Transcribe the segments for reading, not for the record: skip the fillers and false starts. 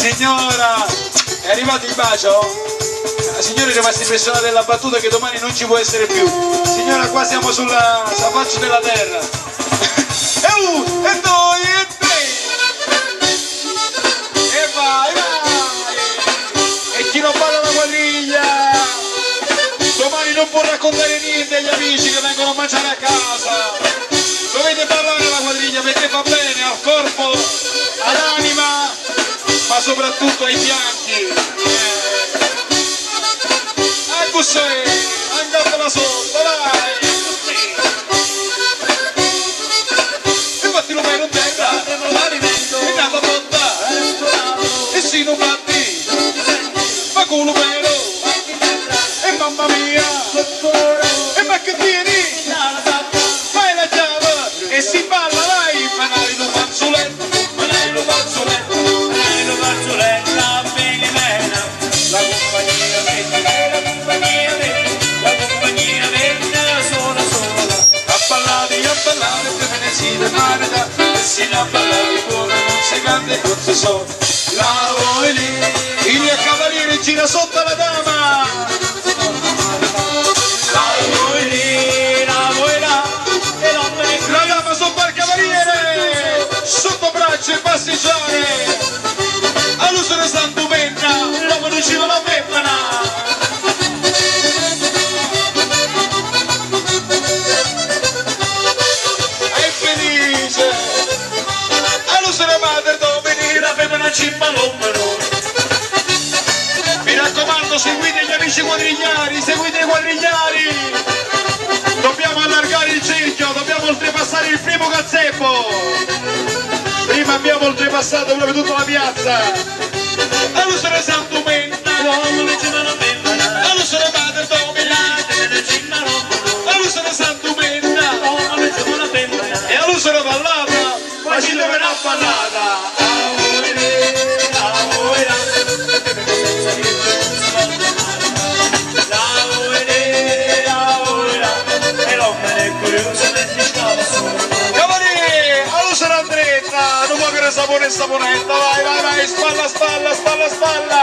Signora, è arrivato il bacio? La signora è rimasta impressionata della battuta che domani non ci può essere più. Signora, qua siamo sulla faccia della terra. E due, e tre. E vai, vai. E chi non balla la quadriglia domani non può raccontare niente agli amici che vengono a mangiare a casa. Dovete ballare la quadriglia perché fa bene al corpo, all'anima, ma soprattutto ai fianchi. Cos'è? Andatela sotto, dai! E fatti lo non tenga! E nata botta! E si non batti! Ma culo vero! E mamma mia! E ma che tieni? Fai la chiave! E si balla, dai! Manai lo fazzoletto! Manai lo fazzoletto! Manai lo fazzoletto! La bene mena! La compagnia vedi! La compagnia venne sola sola a ballare per venezia marida e si a ballare buona non si canta e non si so la vuoi lì il cavaliere gira sotto la dama la vuoi lì la vuoi là e la dama sotto al cavaliere sotto braccio e passeggiare all'uso di Santo Penna l'uomo non ci va la femmina. Mi raccomando, seguite gli amici quadrigliari, seguite i quadrigliari. Dobbiamo allargare il cerchio, dobbiamo oltrepassare il primo gazebo. Prima abbiamo oltrepassato proprio tutta la piazza. All'usare Santo Menta, all'usare Madre Domina, all'usare Santo Menta, e all'usare Ballata, ma ci dove una ballata. Sapone e saponetta, vai, vai, vai, spalla, spalla, spalla, spalla.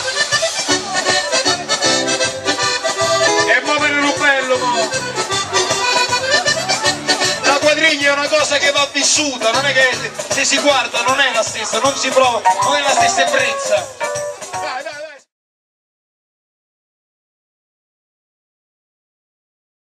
E muovere il bello, mo. La quadriglia è una cosa che va vissuta, non è che se si guarda non è la stessa, non si prova, non è la stessa ebbrezza.